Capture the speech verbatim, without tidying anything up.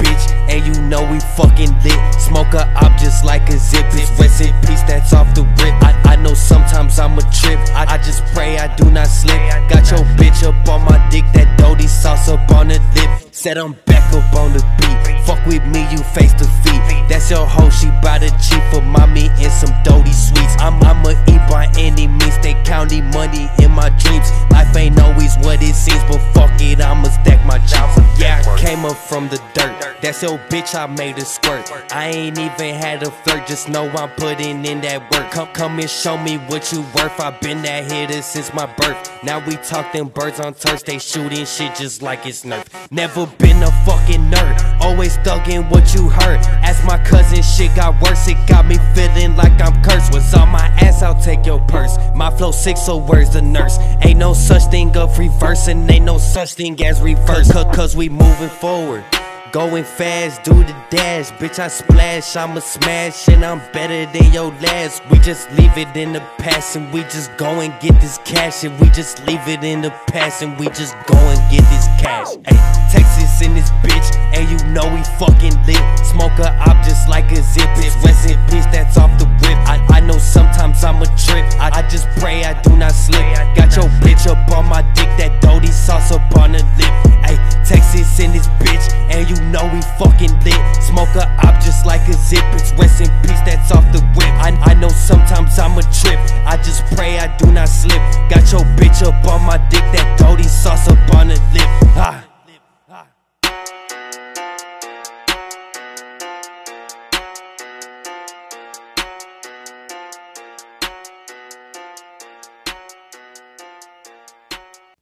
bitch, and you know we fucking lit. Smoke a op just like a zip. It's rest in peace, that's off the rip. I, I know sometimes I'm a trip. I, I just pray I do not slip. Got your bitch up on my dick, that Dodie sauce up on the lip. Said I'm back up on the beat. Fuck with me, you face to feet. That's your hoe, she bout to cheat for mommy and some Dodie sweets. I'm, I'ma eat by any means, they counting money in my dreams. Life ain't always what it seems, but fuck it, I'ma stack my chips. Yeah, I came up from the dirt. That's your bitch, I made her squirt. I ain't even had a flirt, just know I'm putting in that work. Come, come and show me what you worth. I've been that hitter since my birth. Now we talk them birds on turf, they shooting shit just like it's Nerf. Never been a fucking nerd, always thuggin' what you heard. Ask my cousin, shit got worse, it got me feeling like I'm cursed. What's on my ass, I'll take your purse. My flow sick, so where's the nurse? Ain't no such thing of reversing, ain't no such thing as reverse. Cause, cause we moving forward, going fast, do the dash. Bitch, I splash, I'ma smash, and I'm better than your last. We just leave it in the past, and we just go and get this cash. And we just leave it in the past, and we just go and get this cash. Ay, Texas in this bitch, and you know we fucking lit. Smoke a op just like a zip. It's rest in peace, that's off the rip. I, I know sometimes I'm a trip. I, I just pray I do not slip. Got your bitch up on my dick, that Dodie sauce up on the lip. Ay, Texas in this bitch, and you know we fucking lit. Smoke a op just like a zip. It's rest in peace, that's off the whip. I, I know sometimes I'm a trip. I just pray I do not slip. Got your bitch up on my dick, that Dodie sauce up on the lip.